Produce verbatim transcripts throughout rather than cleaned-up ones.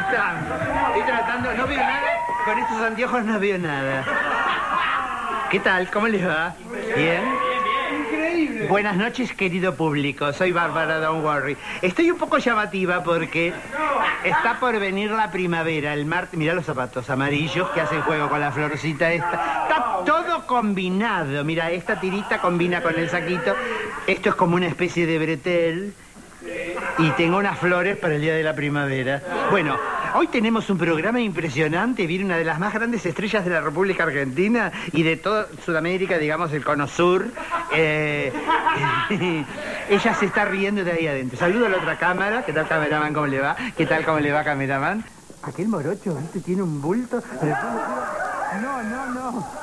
están? Estoy tratando, no veo nada, con estos anteojos no veo nada. ¿Qué tal? ¿Cómo les va? ¿Bien? Increíble. Buenas noches, querido público. Soy Bárbara, don't worry. Estoy un poco llamativa porque está por venir la primavera, el martes. Mirá los zapatos amarillos que hacen juego con la florcita esta. Está todo combinado. Mira, esta tirita combina con el saquito. Esto es como una especie de bretel. Y tengo unas flores para el día de la primavera. Bueno, hoy tenemos un programa impresionante. Viene una de las más grandes estrellas de la República Argentina y de toda Sudamérica, digamos, el Cono Sur. Eh, ella se está riendo de ahí adentro. Saludo a la otra cámara. ¿Qué tal, cameraman? ¿Cómo le va? ¿Qué tal, cómo le va, cameraman? Aquel morocho, ¿viste? Tiene un bulto. No, no, no.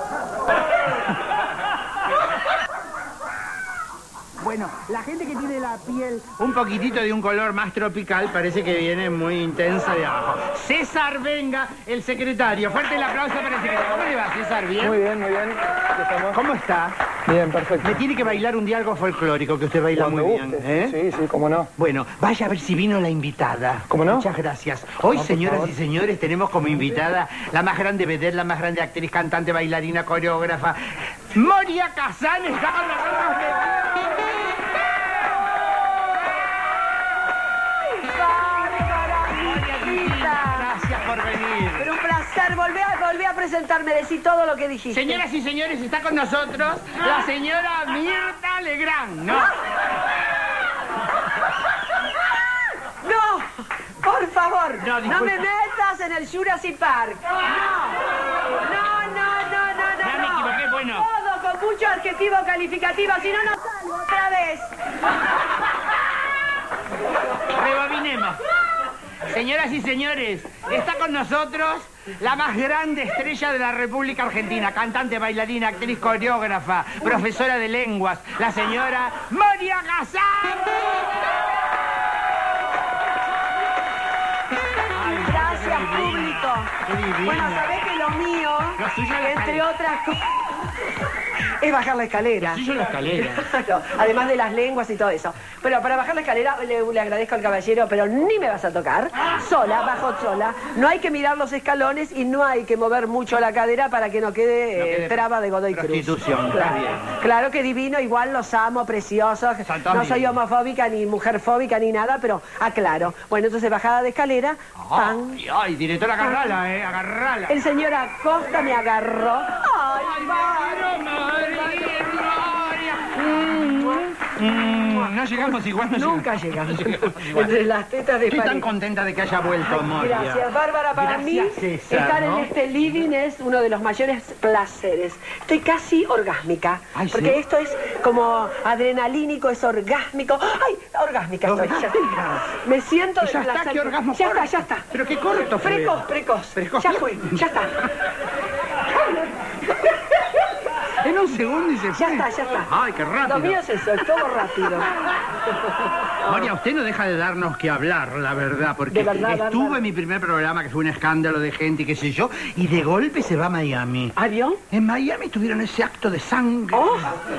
Bueno, la gente que tiene la piel un poquitito de un color más tropical parece que viene muy intensa de abajo. César Venga, el secretario. Fuerte el aplauso para el secretario. ¿Cómo le va, César? ¿Bien? Muy bien, muy bien. ¿Estamos? ¿Cómo está? Bien, perfecto. Me tiene que bailar un día algo folclórico, que usted baila Cuando muy guste. bien. ¿Eh? Sí, sí, cómo no. Bueno, vaya a ver si vino la invitada. ¿Cómo no? Muchas gracias. Hoy, No, señoras favor. y señores, tenemos como invitada la más grande vedette, la más grande actriz, cantante, bailarina, coreógrafa. Moria Kazan está con nosotros. Gracias por venir. Pero un placer, volví a, volví a presentarme, decir todo lo que dijiste. Señoras y señores, está con nosotros la señora Mirta Legrand, ¿no? ¡No! ¡Por favor! No, No, disculpa. me metas en el Jurassic Park. ¡No! ¡No, no, no, no, no! Ya me equivoqué, bueno. Todo con mucho adjetivo calificativo, si no, no salgo otra vez. Rebobinemos. Señoras y señores, está con nosotros la más grande estrella de la República Argentina, cantante, bailarina, actriz, coreógrafa, profesora de lenguas, la señora Moria Kazan. Gracias, público. Qué divina. Bueno, sabés que lo mío, Lo suyo es la entre escalera. otras cosas, es bajar la escalera. Sí, yo la escalera. Claro, además de las lenguas y todo eso. Pero para bajar la escalera le, le agradezco al caballero, pero ni me vas a tocar. Sola, bajo sola. No hay que mirar los escalones y no hay que mover mucho la cadera para que no quede, No eh, quede traba de Godoy Cruz. prostitución, está Claro. bien. Claro que divino, igual los amo, preciosos. Son todos No soy divinos. homofóbica ni mujerfóbica ni nada, pero aclaro. Bueno, entonces bajada de escalera, pan. Ay, ay, directora, agarrala, eh, agarrala. El señor Acosta me agarró. Ay, María, María, María. Mm, no llegamos igual, no nunca llegamos. llegamos. No llegamos igual. Entre las tetas de Estoy tan pareja. contenta de que haya vuelto, Moria. Gracias, Bárbara. Para Gracias, mí, César, estar ¿no? en este living es uno de los mayores placeres. Estoy casi orgásmica. Ay, ¿sí? Porque esto es como adrenalínico, es orgásmico. ¡Ay! Orgásmica estoy. Ya. Orgásmica. Me siento Ya de está, placer. qué orgasmo Ya está, corto. ya está. Pero qué corto fue. Precoz, precoz. Precoz. Ya fue, ya está. En un segundo y se fue. Ya está, ya está. Ay, qué rápido. Lo mío es eso, es todo rápido. Moria, usted no deja de darnos que hablar, la verdad, porque De verdad, estuvo Bárbara. en mi primer programa, que fue un escándalo de gente y qué sé yo, y de golpe se va a Miami. ¿Avión? En Miami tuvieron ese acto de sangre. Oh.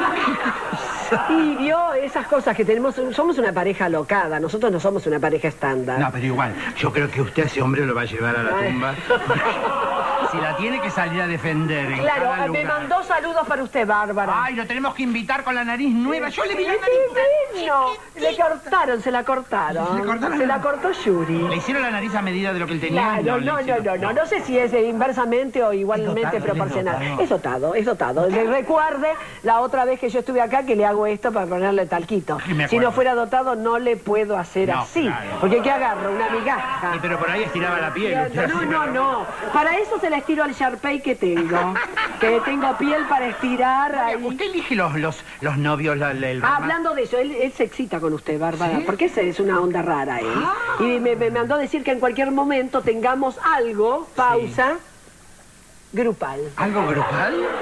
Y vio esas cosas que tenemos, somos una pareja alocada, nosotros no somos una pareja estándar. No, pero igual, yo creo que usted a ese hombre lo va a llevar a la Ay. tumba. Si la tiene que salir a defender en Claro, cada me lugar. mandó saludos para usted, Bárbara. Ay, lo tenemos que invitar con la nariz nueva. Yo le vi la ¡Qué nariz. divino! Le cortaron, se la cortaron. ¿Le cortaron? Se la cortó Yuri. Le hicieron la nariz a medida de lo que él tenía. Claro, le no, no, hicieron- no, no, no sé si es inversamente o igualmente Es dotado, es proporcional. dotado. Es dotado, es dotado. Le recuerde la otra vez que yo estuve acá que le hago esto para ponerle talquito. Sí, me Si acuerdo. no fuera dotado no le puedo hacer No, así. claro. Porque ¿qué agarro? Una migaja. Sí, pero por ahí estiraba la piel. usted No, así, no, pero- no. Para eso se la estiro al Sharpay que tengo. Que tengo piel para estirar ahí. ¿Usted elige los, los, los novios, la, la- el Ah, romance? hablando de eso, él, él se excita con usted, Bárbara, ¿Sí? porque ese es una onda rara él. Y me, me mandó a decir que en cualquier momento tengamos algo, pausa, grupal. ¿Algo grupal?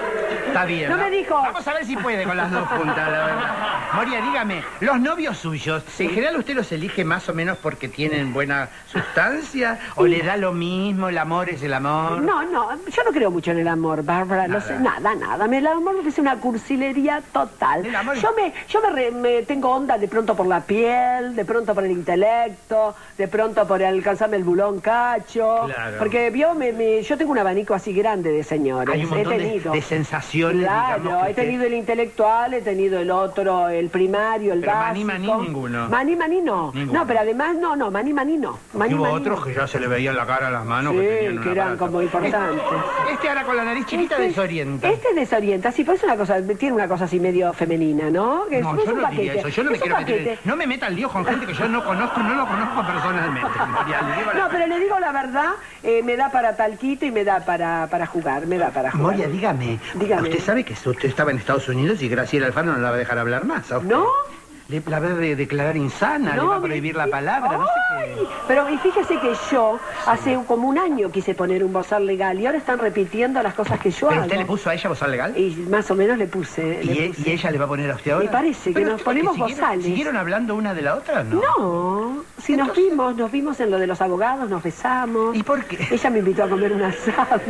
Está bien. No me dijo. Vamos a ver si puede con las dos juntas, la verdad. Moria, dígame, los novios suyos, ¿en general usted los elige más o menos porque tienen buena sustancia? ¿O le da lo mismo, el amor es el amor? No, no, yo no creo mucho en el amor, Bárbara. Nada, sé, nada. nada. Me, el amor es una cursilería total. Yo, me, yo me, re, me tengo onda de pronto por la piel, de pronto por el intelecto, de pronto por alcanzarme el bulón cacho. Claro. Porque vio, me, me, yo tengo un abanico así grande de señores. Hay un montón he tenido. De, de sensaciones. Claro, digamos, he tenido el intelectual, he tenido el otro, el primario, el pero básico. Maní, maní, ninguno. Maní, maní no. Ninguno. No, pero además no, no, maní, maní no. Maní, hubo maní, otros no. que ya se le veía en la cara, las manos, sí, que tenían una que eran aparato. como importantes. Este, este ahora con la nariz chiquita Este, desorienta. Este desorienta, sí, pues es una cosa, tiene una cosa así medio femenina, ¿no? Que No, es, yo es un no paquete. diría eso, yo no me es un quiero meter paquete. en... No me meta al lío con gente que yo no conozco, no lo conozco personalmente. Moria, le digo la No, verdad. pero le digo la verdad, eh, me da para talquito y me da para, para jugar, me da para jugar. Moria, dígame, Dígame. usted sabe que usted estaba en Estados Unidos y Graciela Alfano no la va a dejar hablar más a usted. ¿No? Le, la va a de- declarar insana, No, le va a prohibir la palabra, no sé Ay, qué. pero y fíjese que yo hace como un año quise poner un bozal legal y ahora están repitiendo las cosas que yo ¿Pero hago. usted le puso a ella bozal legal? Y más o menos le puse. ¿Y, le e- puse. y ella le va a poner a usted ahora? Me parece que ¿Pero nos qué, ponemos siguieron- bozales. ¿Siguieron hablando una de la otra? No. No, si nos Entonces- vimos, nos vimos en lo de los abogados, nos besamos. ¿Y por qué? Ella me invitó a comer un asado.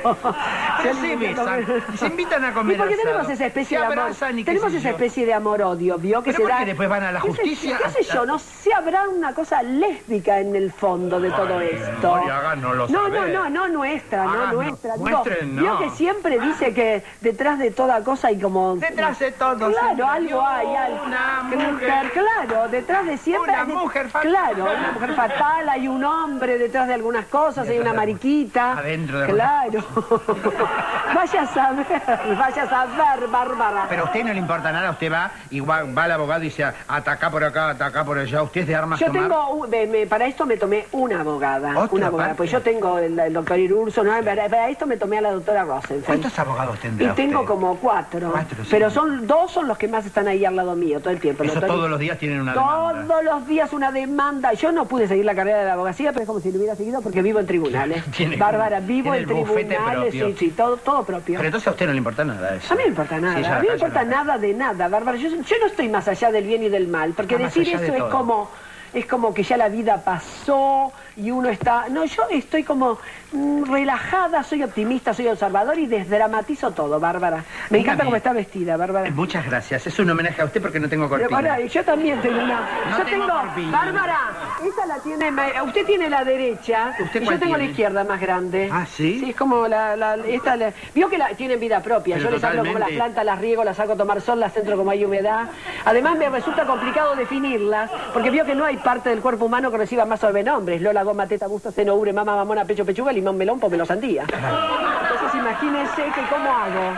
Pero Yo se le invito a besan, comer- se invitan a comer ¿Y por qué asado? tenemos esa especie Se de amor? abrazan y qué Tenemos sé esa yo. especie de amor-odio, ¿vio? Que ¿Pero se por da... qué después van a la qué sé- justicia? ¿Qué sé yo? No sé, habrá una cosa lésbica en el fondo de todo Ay, esto. Moria, háganoslo no, no, saber. no, no nuestra, no Háganos- nuestra. Digo, muestren, vio no. que siempre dice que detrás de toda cosa hay como... Detrás de todo Claro, siempre algo hay, algo. una Que mujer. Claro, detrás de siempre... Una hay de- mujer fatal. Claro, una mujer fatal, hay un hombre detrás de algunas cosas, hay una mariquita. Adentro de Claro. Vaya a saber, vaya a saber, Bárbara. Pero a usted no le importa nada, usted va y va, va al abogado y dice, ataca por acá, ataca por allá, usted es de armas Yo tomar. tengo, un- me- me- para esto me tomé una abogada, ¿Otra una abogada, parte? pues yo tengo el, el doctor Irurso, ¿no? para, para esto me tomé a la doctora Rosenfeld. ¿Cuántos abogados Y tendrá tengo usted? como cuatro, Cuatro, sí. pero son dos son los que más están ahí al lado mío todo el tiempo. el Eso doctor- todos los días tienen una Todos demanda. los días una demanda. Yo no pude seguir la carrera de la abogacía, pero es como si lo hubiera seguido porque vivo en tribunales. Tiene- Bárbara, vivo tiene en el bufete tribunales, propio. sí, sí, todo, todo propio. Pero entonces a usted no le importa nada eso. A mí no me importa nada, Sí, ya a mí no me acá, importa ya acá. nada de nada, Bárbara. Yo, yo no estoy más allá del bien y del mal, porque Está más decir allá de eso es todo. como, es como que ya la vida pasó y uno está... No, yo estoy como mm, relajada, soy optimista, soy observador y desdramatizo todo, Bárbara. Me encanta Dígame. cómo está vestida, Bárbara. Eh, Muchas gracias, es un homenaje a usted porque no tengo Pero cortina. pará, yo también tengo una. No yo tengo tengo. corpina. Bárbara, esa la tiene. ma- Usted tiene la derecha. ¿Usted y cuál yo tengo la tiene? izquierda más grande. Ah, ¿sí? Sí, es como la. la esta, la- vio que la, tienen vida propia. Pero yo les hablo como las totalmente. plantas, las riego, las saco a tomar sol, las centro como hay humedad. Además, me resulta complicado definirlas, porque vio que no hay parte del cuerpo humano que reciba más sobrenombres. Lola, goma, teta, busto, seno, ubre, mama, mamona, pecho, pechuga, limón, melón, pomelo, sandía. Entonces, imagínense que cómo hago.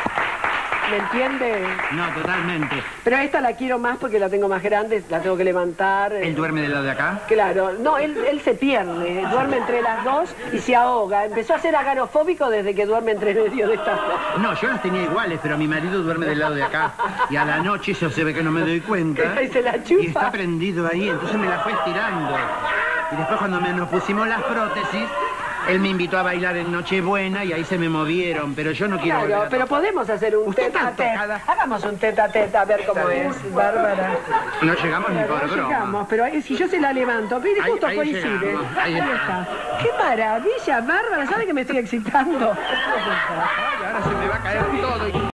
¿Me entiende? No, totalmente. Pero esta la quiero más porque la tengo más grande, la tengo que levantar. eh. ¿Él duerme del lado de acá? Claro, no, él, él se pierde, duerme entre las dos y se ahoga. Empezó a ser agarofóbico desde que duerme entre medio de estas dos. No, yo las tenía iguales, pero mi marido duerme del lado de acá. Y a la noche eso se ve que no me doy cuenta. Y se la chupa. Y está prendido ahí, entonces me la fue estirando. Y después cuando me, nos pusimos las prótesis, él me invitó a bailar en Nochebuena y ahí se me movieron, pero yo no quiero volver Claro, a pero tocar. podemos hacer un Usted tete a está tete. tocada. Hagamos un tete a tete a ver cómo es, Bárbara. No llegamos ni Claro, por no broma. llegamos, pero ahí, si yo se la levanto, mire, Ahí- justo ahí coincide. llegamos, ahí Ahí está. está. ¡Qué maravilla, Bárbara! ¿Sabe que me estoy excitando? Ay, ahora se me va a caer todo.